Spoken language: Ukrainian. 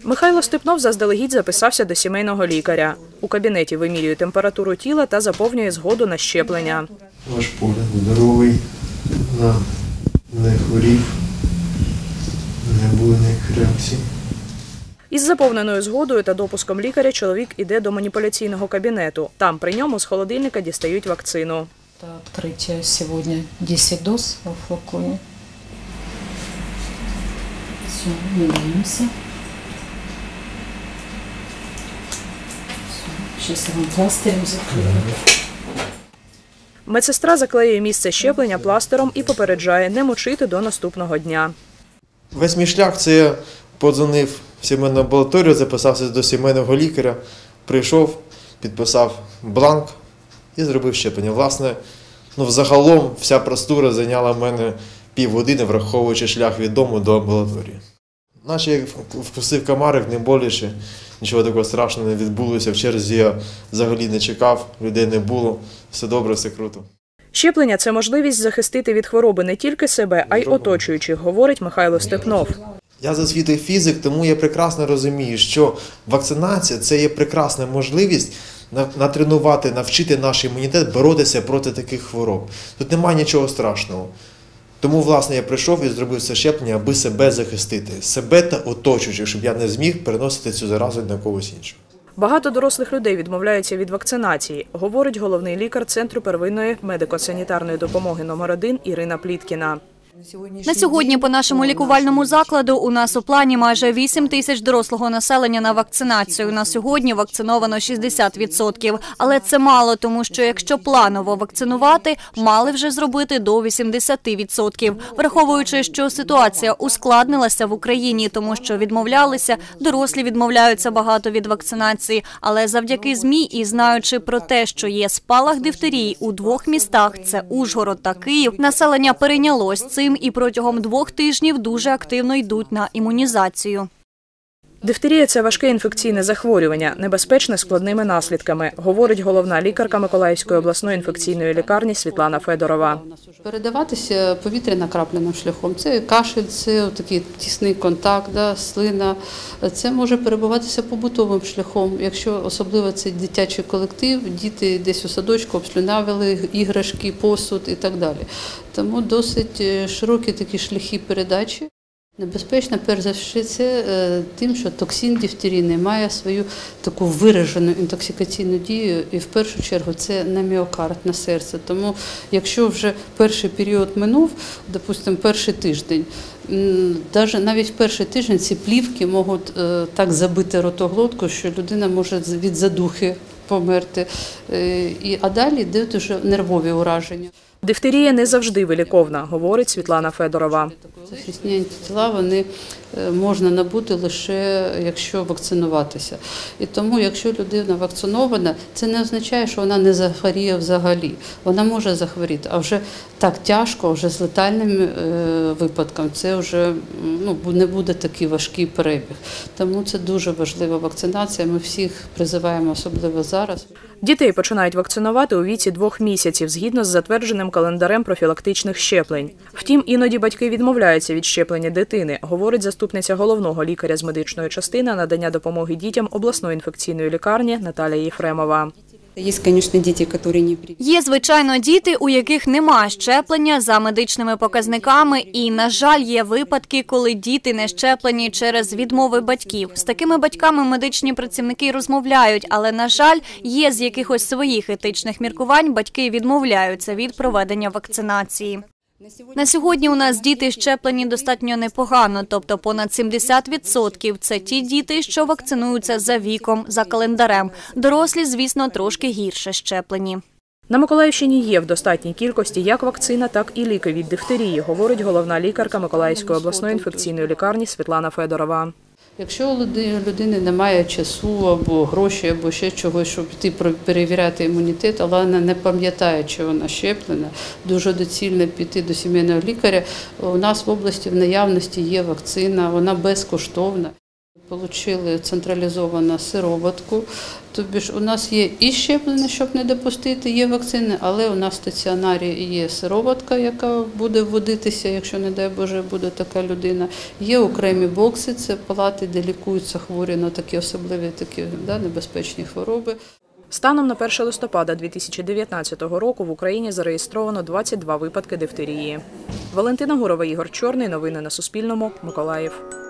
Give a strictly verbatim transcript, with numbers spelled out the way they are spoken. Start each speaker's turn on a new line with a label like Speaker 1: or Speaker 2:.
Speaker 1: Михайло Степнов заздалегідь записався до сімейного лікаря. У кабінеті вимірює температуру тіла та заповнює згоду на щеплення.
Speaker 2: Ваш погляд здоровий, не хворів, не було ніяких реакцій.
Speaker 1: Із заповненою згодою та допуском лікаря чоловік іде до маніпуляційного кабінету. Там при ньому з холодильника дістають вакцину.
Speaker 3: Відкриття сьогодні десять доз у флаконі. Все, міняємося. Зараз я вам пластирем заклею.
Speaker 1: Медсестра заклеює місце щеплення пластиром і попереджає не мочити до наступного дня.
Speaker 2: Весь мій шлях – це я подзвонив в сімейну амбулаторію, записався до сімейного лікаря, прийшов, підписав бланк і зробив щеплення. Власне, ну, взагалом вся процедура зайняла в мене півгодини, враховуючи шлях від дому до амбулаторії. Наче як вкусив комарик, не боляче, нічого такого страшного не відбулося. В черзі я взагалі не чекав, людей не було, все добре, все круто.
Speaker 1: Щеплення – це можливість захистити від хвороби не тільки себе, а й оточуючих, говорить Михайло Степнов.
Speaker 2: Я за освітою фізик, тому я прекрасно розумію, що вакцинація – це є прекрасна можливість натренувати, навчити наш імунітет боротися проти таких хвороб. Тут немає нічого страшного. Тому, власне, я прийшов і зробив це щеплення, аби себе захистити. Себе та оточуючих, щоб я не зміг переносити цю заразу на когось іншого.
Speaker 1: Багато дорослих людей відмовляються від вакцинації, говорить головний лікар Центру первинної медико-санітарної допомоги номер один Ірина Пліткіна.
Speaker 4: На сьогодні по нашому лікувальному закладу у нас у плані майже вісім тисяч дорослого населення на вакцинацію. На сьогодні вакциновано шістдесят відсотків. Але це мало, тому що якщо планово вакцинувати, мали вже зробити до вісімдесяти відсотків. Враховуючи, що ситуація ускладнилася в Україні, тому що відмовлялися, дорослі відмовляються багато від вакцинації. Але завдяки ЗМІ і знаючи про те, що є спалах дифтерії у двох містах – це Ужгород та Київ, населення перейнялось цим і протягом двох тижнів дуже активно йдуть на імунізацію.
Speaker 1: Дифтерія – це важке інфекційне захворювання, небезпечне складними наслідками, говорить головна лікарка Миколаївської обласної інфекційної лікарні Світлана Федорова.
Speaker 5: Передаватися повітряно-крапляним шляхом. Це кашель, це такий тісний контакт, да, слина. Це може перебуватися побутовим шляхом, якщо особливо це дитячий колектив, діти десь у садочку обслюнявили іграшки, посуд і так далі. Тому досить широкі такі шляхи передачі. Небезпечно, перш за все, це тим, що токсин дифтерійний має свою таку виражену інтоксикаційну дію, і в першу чергу це на міокард, на серце. Тому якщо вже перший період минув, допустимо, перший тиждень, навіть в перший тиждень ці плівки можуть так забити ротоглотку, що людина може від задухи померти, а далі йдуть вже нервові ураження.
Speaker 1: Дифтерія не завжди виліковна, говорить Світлана Федорова.
Speaker 5: Захисні антитіла вони можна набути лише якщо вакцинуватися. І тому, якщо людина вакцинована, це не означає, що вона не захворіє взагалі. Вона може захворіти, а вже так тяжко, вже з летальним випадком, це вже ну, не буде такий важкий перебіг. Тому це дуже важлива вакцинація, ми всіх призиваємо, особливо зараз.
Speaker 1: Дітей починають вакцинувати у віці двох місяців, згідно з затвердженим календарем профілактичних щеплень. Втім, іноді батьки відмовляються від щеплення дитини, говорить заступниця головного лікаря з медичної частини надання допомоги дітям обласної інфекційної лікарні Наталія Єфремова.
Speaker 4: Є, звичайно, діти, у яких немає щеплення за медичними показниками. І, на жаль, є випадки, коли діти не щеплені через відмови батьків. З такими батьками медичні працівники розмовляють, але, на жаль, є з якихось своїх етичних міркувань батьки відмовляються від проведення вакцинації. На сьогодні у нас діти щеплені достатньо непогано, тобто понад сімдесят відсотків – це ті діти, що вакцинуються за віком, за календарем. Дорослі, звісно, трошки гірше щеплені.
Speaker 1: На Миколаївщині є в достатній кількості як вакцина, так і ліки від дифтерії, говорить головна лікарка Миколаївської обласної інфекційної лікарні Світлана Федорова.
Speaker 5: Якщо у людини немає часу або грошей, або ще чогось, щоб йти перевіряти імунітет, але вона не пам'ятає, чи вона щеплена, дуже доцільно піти до сімейного лікаря. У нас в області в наявності є вакцина, вона безкоштовна. Получили централізовану сироватку. Тобі ж у нас є і щеплення, щоб не допустити, є вакцини, але у нас в стаціонарі є сироватка, яка буде вводитися, якщо, не дай Боже, буде така людина. Є окремі бокси, це палати, де лікуються хворі на такі особливі, такі да, небезпечні хвороби.
Speaker 1: Станом на перше листопада дві тисячі дев'ятнадцятого року в Україні зареєстровано двадцять два випадки дифтерії. Валентина Гурова, Ігор Чорний. Новини на Суспільному. Миколаїв.